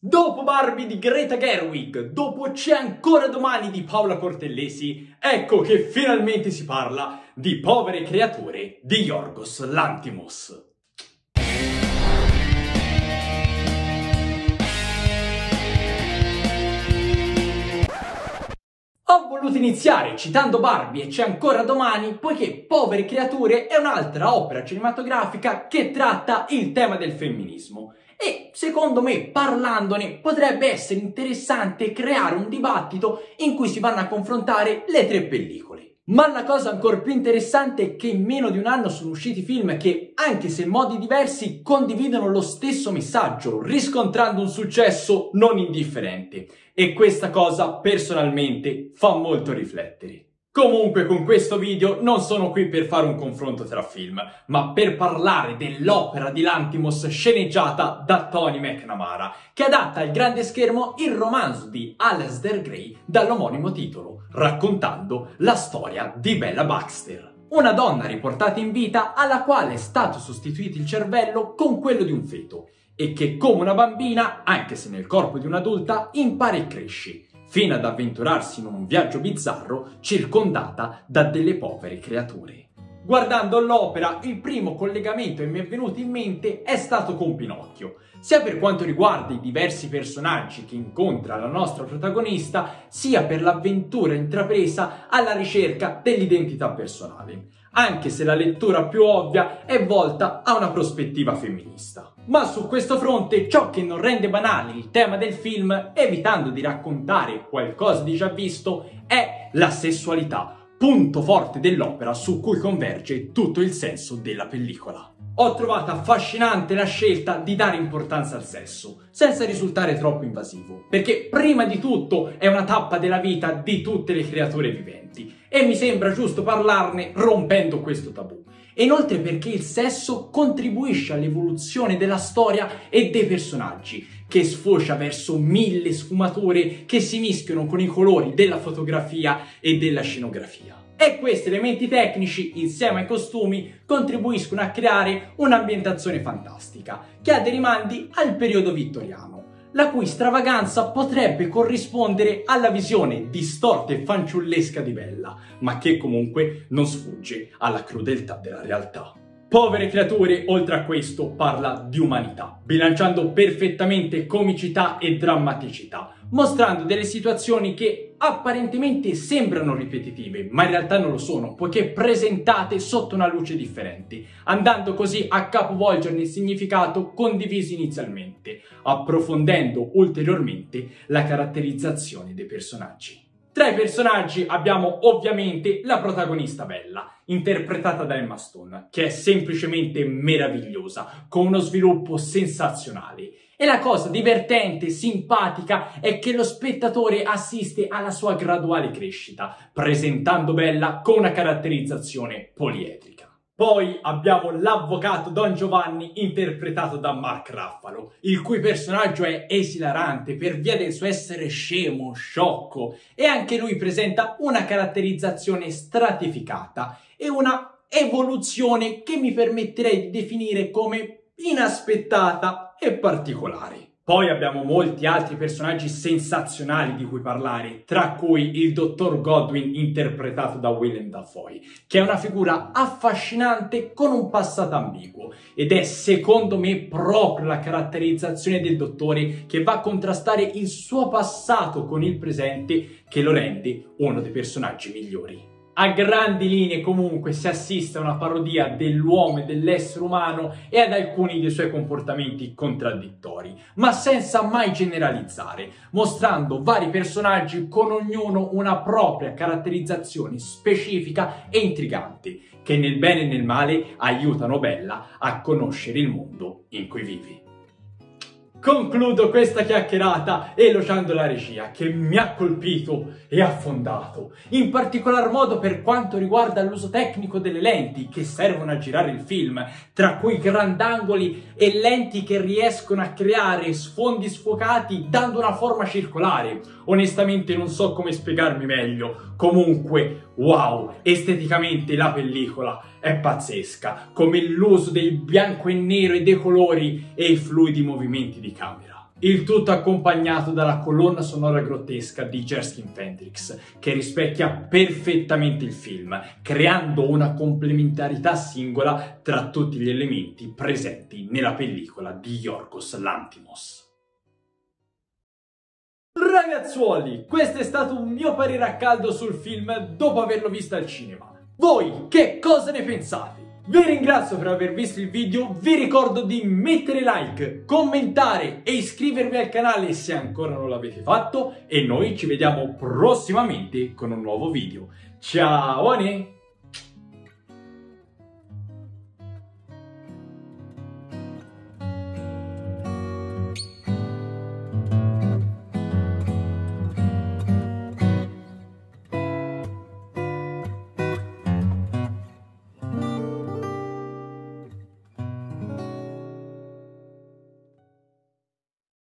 Dopo Barbie di Greta Gerwig, dopo C'è ancora domani di Paola Cortellesi, ecco che finalmente si parla di Povere creature di Yorgos Lanthimos. Ho voluto iniziare citando Barbie e C'è ancora domani, poiché Povere creature è un'altra opera cinematografica che tratta il tema del femminismo. E secondo me, parlandone, potrebbe essere interessante creare un dibattito in cui si vanno a confrontare le tre pellicole. Ma la cosa ancora più interessante è che in meno di un anno sono usciti film che, anche se in modi diversi, condividono lo stesso messaggio, riscontrando un successo non indifferente. E questa cosa, personalmente, fa molto riflettere. Comunque con questo video non sono qui per fare un confronto tra film, ma per parlare dell'opera di Lanthimos sceneggiata da Tony McNamara, che adatta al grande schermo il romanzo di Alasdair Gray dall'omonimo titolo, raccontando la storia di Bella Baxter. Una donna riportata in vita alla quale è stato sostituito il cervello con quello di un feto, e che come una bambina, anche se nel corpo di un'adulta, impara e cresce, fino ad avventurarsi in un viaggio bizzarro circondata da delle povere creature. Guardando l'opera, il primo collegamento che mi è venuto in mente è stato con Pinocchio, sia per quanto riguarda i diversi personaggi che incontra la nostra protagonista, sia per l'avventura intrapresa alla ricerca dell'identità personale, anche se la lettura più ovvia è volta a una prospettiva femminista. Ma su questo fronte ciò che non rende banale il tema del film, evitando di raccontare qualcosa di già visto, è la sessualità, punto forte dell'opera su cui converge tutto il senso della pellicola. Ho trovato affascinante la scelta di dare importanza al sesso, senza risultare troppo invasivo, perché prima di tutto è una tappa della vita di tutte le creature viventi, e mi sembra giusto parlarne rompendo questo tabù. E inoltre perché il sesso contribuisce all'evoluzione della storia e dei personaggi, che sfocia verso mille sfumature che si mischiano con i colori della fotografia e della scenografia. E questi elementi tecnici, insieme ai costumi, contribuiscono a creare un'ambientazione fantastica, che ha dei rimandi al periodo vittoriano, la cui stravaganza potrebbe corrispondere alla visione distorta e fanciullesca di Bella, ma che comunque non sfugge alla crudeltà della realtà. Povere creature, oltre a questo, parla di umanità, bilanciando perfettamente comicità e drammaticità, mostrando delle situazioni che apparentemente sembrano ripetitive, ma in realtà non lo sono, poiché presentate sotto una luce differente, andando così a capovolgerne il significato condiviso inizialmente, approfondendo ulteriormente la caratterizzazione dei personaggi. Tra i personaggi abbiamo ovviamente la protagonista Bella, interpretata da Emma Stone, che è semplicemente meravigliosa, con uno sviluppo sensazionale. E la cosa divertente e simpatica è che lo spettatore assiste alla sua graduale crescita, presentando Bella con una caratterizzazione poliedrica. Poi abbiamo l'avvocato Don Giovanni, interpretato da Mark Ruffalo, il cui personaggio è esilarante per via del suo essere scemo, sciocco, e anche lui presenta una caratterizzazione stratificata e una evoluzione che mi permetterei di definire come inaspettata e particolare. Poi abbiamo molti altri personaggi sensazionali di cui parlare, tra cui il dottor Godwin interpretato da Willem Dafoe, che è una figura affascinante con un passato ambiguo, ed è secondo me proprio la caratterizzazione del dottore che va a contrastare il suo passato con il presente che lo rende uno dei personaggi migliori. A grandi linee comunque si assiste a una parodia dell'uomo e dell'essere umano e ad alcuni dei suoi comportamenti contraddittori, ma senza mai generalizzare, mostrando vari personaggi con ognuno una propria caratterizzazione specifica e intrigante, che nel bene e nel male aiutano Bella a conoscere il mondo in cui vive. Concludo questa chiacchierata elogiando la regia che mi ha colpito e affondato, in particolar modo per quanto riguarda l'uso tecnico delle lenti che servono a girare il film, tra cui grandangoli e lenti che riescono a creare sfondi sfocati dando una forma circolare. Onestamente non so come spiegarmi meglio, comunque wow, esteticamente la pellicola è pazzesca, come l'uso del bianco e nero e dei colori e i fluidi movimenti di camera. Il tutto accompagnato dalla colonna sonora grottesca di Jerskin Fendrix, che rispecchia perfettamente il film, creando una complementarità singola tra tutti gli elementi presenti nella pellicola di Yorgos Lanthimos. Ragazzuoli, questo è stato un mio parere a caldo sul film dopo averlo visto al cinema. Voi che cosa ne pensate? Vi ringrazio per aver visto il video, vi ricordo di mettere like, commentare e iscrivervi al canale se ancora non l'avete fatto e noi ci vediamo prossimamente con un nuovo video. Ciao!